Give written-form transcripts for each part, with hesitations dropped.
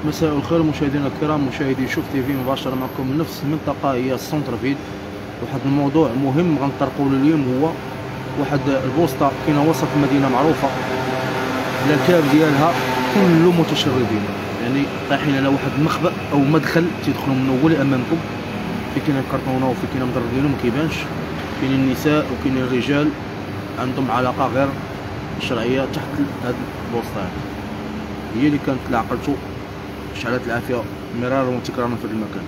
مساء الخير مشاهدينا الكرام، مشاهدي شوف تي في مباشره معكم من نفس المنطقه هي السونتر فيل. واحد الموضوع مهم غنطرقوا له اليوم هو واحد البوسطه كاينه وسط المدينه معروفه، الكاب ديالها كله متشردين، يعني طايحين على واحد المخبأ او مدخل تيدخلوا منه هو اللي امامكم، في كاين الكرتونه وفي كاين مدربينهم ما كيبانش، كاينين النساء وكاينين الرجال عندهم علاقه غير شرعيه تحت هاد البوسطه. هي اللي كانت لعقلته شعلت العافيه مرارا وتكرارا في هذا المكان.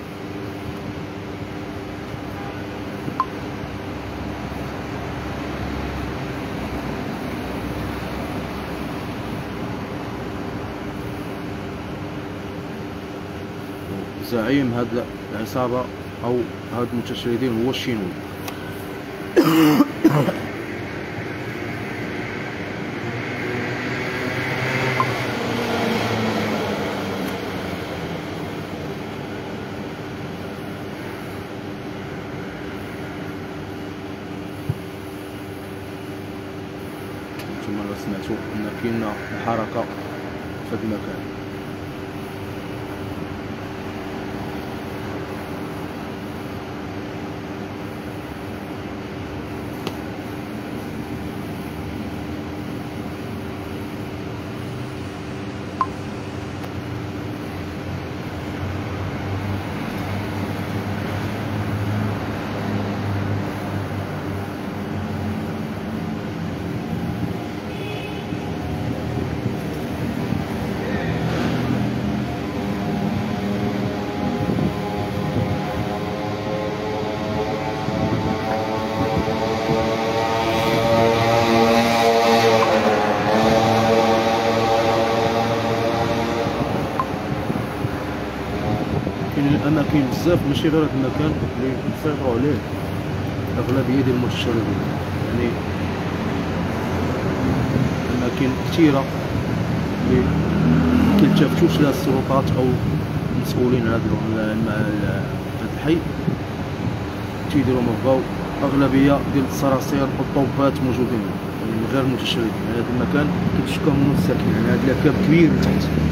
زعيم هاد العصابه او هاد المتشردين هو الشينوي. نتوما راه سمعتوا ان كاينه حركه في هذا المكان. كاين الاماكن بزاف ماشي غير هذا المكان اللي كنسيطروا عليه الاغلبيه ديال المتشردين، يعني اماكن كثيره اللي مكيلتفتوش لها السلطات او المسؤولين على هذا الحي، تيديروا ما بغاو. اغلبيه ديال الصراصير والطوبات موجودين يعني غير متشردين، يعني هذا المكان كيتشكى منه الساكنين، يعني هذا الكاب كبير تحت.